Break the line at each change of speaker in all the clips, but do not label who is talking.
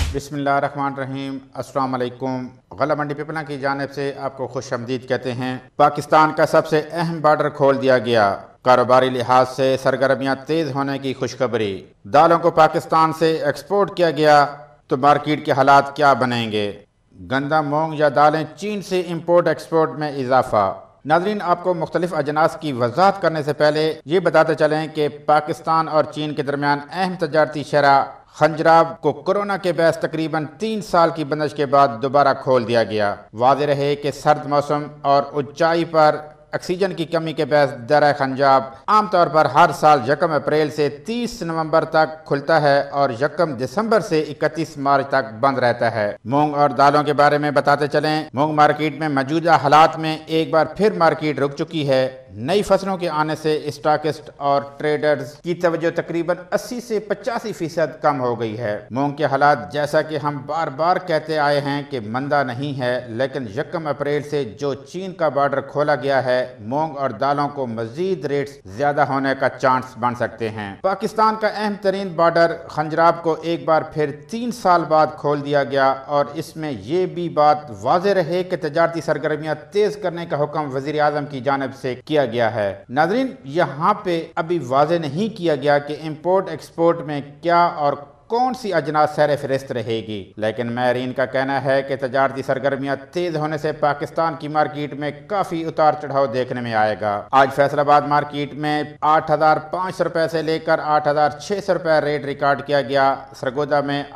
बिस्मिल्लाहिर्रहमानिर्रहीम। अस्सलाम वालेकुम। गला मंडी पिपला की जानिब से आपको खुश आमदीद कहते हैं। पाकिस्तान का सबसे अहम बॉर्डर खोल दिया गया। कारोबारी लिहाज से सरगर्मियां तेज होने की खुशखबरी। दालों को पाकिस्तान से एक्सपोर्ट किया गया तो मार्केट के हालात क्या बनेंगे। गंदम, मूंग या दालें चीन से इंपोर्ट एक्सपोर्ट में इजाफा। नाज़रीन, आपको मुख्तलिफ अजनास की वजाहत करने से पहले ये बताते चलें कि पाकिस्तान और चीन के दरमियान अहम तजारती शरह खंजराब को कोरोना के बायस तकरीबन 3 साल की बंदिश के बाद दोबारा खोल दिया गया। वाज़ेह रहे कि सर्द मौसम और ऊंचाई पर ऑक्सीजन की कमी के बायस दर्रा खंजाब आमतौर पर हर साल 1 अप्रैल से 30 नवंबर तक खुलता है और 1 दिसंबर से 31 मार्च तक बंद रहता है। मूंग और दालों के बारे में बताते चलें। मूंग मार्केट में मौजूदा हालात में एक बार फिर मार्केट रुक चुकी है। नई फसलों के आने से स्टॉकिस्ट और ट्रेडर्स की तवज्जो तकरीबन 80 से 85% कम हो गई है। मूंग के हालात, जैसा कि हम बार बार कहते आए हैं कि मंदा नहीं है, लेकिन 1 अप्रैल से जो चीन का बॉर्डर खोला गया है, मूंग और दालों को मजीद रेट्स ज्यादा होने का चांस बन सकते हैं। पाकिस्तान का अहम तरीन बॉर्डर खंजराब को एक बार फिर 3 साल बाद खोल दिया गया और इसमें यह भी बात वाज़ेह रहे कि तजारती सरगर्मियां तेज करने का हुक्म वज़ीर आज़म की जानिब से किया गया है। नाज़रीन, यहाँ पे अभी वाज़ेह नहीं किया गया कि इंपोर्ट एक्सपोर्ट में क्या और कौन सी अजनास सैर फहरिस्त रहेगी, लेकिन माहिरीन का कहना है कि तजारती सरगर्मियां तेज होने से पाकिस्तान की मार्केट में काफी उतार चढ़ाव देखने में आएगा। आज फैसलाबाद मार्केट में 8,500 रुपए से लेकर 8,600 रुपए रेट रिकॉर्ड किया गया। सरगोदा में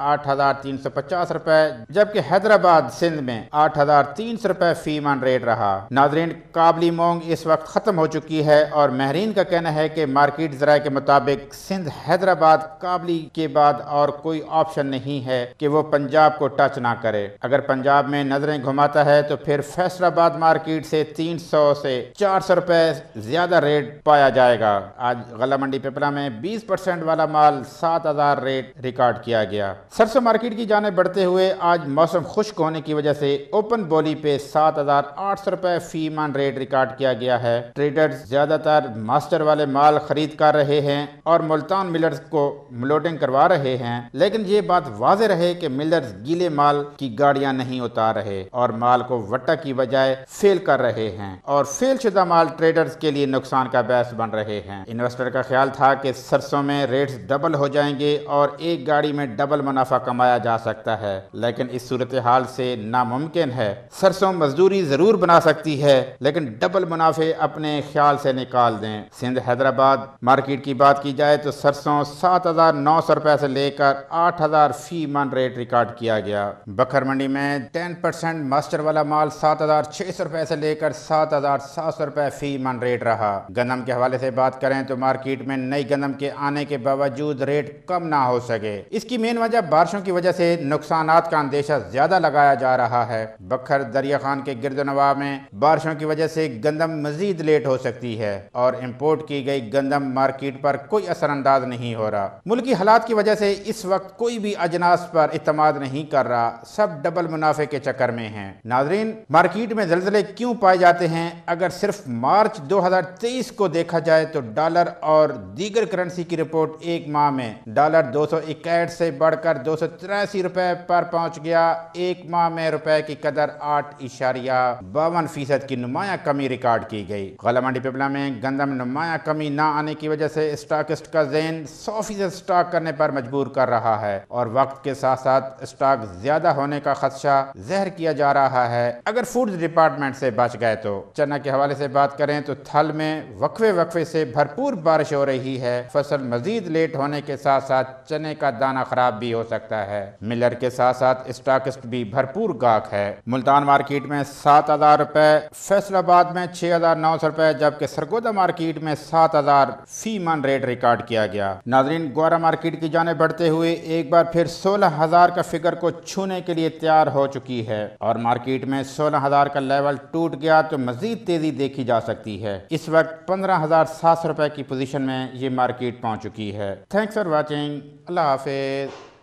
8,350 रुपए, जबकि हैदराबाद सिंध में 8,300 रुपए फी मन रेट रहा। नाजरीन, काबली मूंग इस वक्त खत्म हो चुकी है और माहिरीन का कहना है कि मार्केट जराये के मुताबिक सिंध, हैदराबाद, काबली के बाद और कोई ऑप्शन नहीं है कि वो पंजाब को टच ना करे। अगर पंजाब में नजरें घुमाता है तो फिर फैसलाबाद मार्केट से 300 से 400 रुपए ज्यादा रेट पाया जाएगा। आज गला मंडी पिपला में 20% वाला माल 7,000 रेट रिकॉर्ड किया गया। सरसों मार्केट की जाने बढ़ते हुए आज मौसम खुश्क होने की वजह से ओपन बोली पे 7,800 रुपए फी मन रेट रिकॉर्ड किया गया है। ट्रेडर्स ज्यादातर मास्टर वाले माल खरीद कर रहे हैं और मुल्तान मिलर्स को लोडिंग करवा रहे हैं, लेकिन ये बात वाज़ेह रहे कि मिलर्स गीले माल की गाड़ियां नहीं उतार रहे और माल को वट्टा की बजाय फेल कर रहे हैं और फेल शुदा माल ट्रेडर्स के लिए नुकसान का बायस बन रहे हैं। इन्वेस्टर का ख्याल था कि सरसों में रेट्स डबल हो जाएंगे और एक गाड़ी में डबल मुनाफा कमाया जा सकता है, लेकिन इस सूरत हाल से नामुमकिन है। सरसों मजदूरी जरूर बना सकती है, लेकिन डबल मुनाफे अपने ख्याल से निकाल दें। सिंध हैदराबाद मार्केट की बात की जाए तो सरसों 7,900 रुपए से लेकर 8,000 फी मन रेट रिकॉर्ड किया गया। बखर मंडी में 10% मास्टर वाला माल 7,600 रुपए से लेकर 7,700 रुपए फी मन रेट रहा। गंदम के हवाले से बात करें तो मार्केट में नई गंदम के आने के बावजूद रेट कम ना हो सके। इसकी मेन वजह बारिशों की वजह से नुकसानात का अंदेशा ज्यादा लगाया जा रहा है। बखर दरिया खान के गिरदनवा में बारिशों की वजह से गंदम मजीद लेट हो सकती है और इम्पोर्ट की गई गंदम मार्केट पर कोई असरअंदाज नहीं हो रहा। मुल्की हालात की वजह से इस वक्त कोई भी अजनास पर इत्मीनान नहीं कर रहा, सब डबल मुनाफे के चक्कर में हैं। नाजरीन, मार्केट में जल्जले क्यों पाए जाते हैं? अगर सिर्फ मार्च 2023 को देखा जाए तो डॉलर और दीगर करेंसी की रिपोर्ट एक माह में डॉलर 261 से बढ़कर 283 रुपए पर पहुंच गया। एक माह में रुपए की कदर 8.52% की नुमाया कमी रिकॉर्ड की गई। गला मंडी पिपला में गंदम नुमाया कमी न आने की वजह से स्टॉकिस्ट का ज़हन 100% स्टॉक करने पर मजबूर कर रहा है और वक्त के साथ साथ स्टॉक ज्यादा होने का खदशा ज़हर किया जा रहा है अगर फूड डिपार्टमेंट से बच गए तो। चना के हवाले से बात करें तो थल में वक्फे से भरपूर बारिश हो रही है। फसल मजीद लेट होने के साथ साथ चने का दाना खराब भी हो सकता है। मिलर के साथ साथ स्टॉकिस्ट भी भरपूर गाहक है। मुल्तान मार्केट में 7,000 रुपए, फैसलाबाद में 6,900 रुपए, जबकि सरगोदा मार्केट में 7,000 फी मन रेट रिकॉर्ड किया गया। नाजरीन, ग्वारा मार्केट की जाने बढ़ते हुए एक बार फिर 16,000 का फिगर को छूने के लिए तैयार हो चुकी है और मार्केट में 16,000 का लेवल टूट गया तो मजीद तेजी देखी जा सकती है। इस वक्त 15,700 रुपए की पोजीशन में ये मार्केट पहुंच चुकी है। Thanks for watching. अल्लाह हाफिज।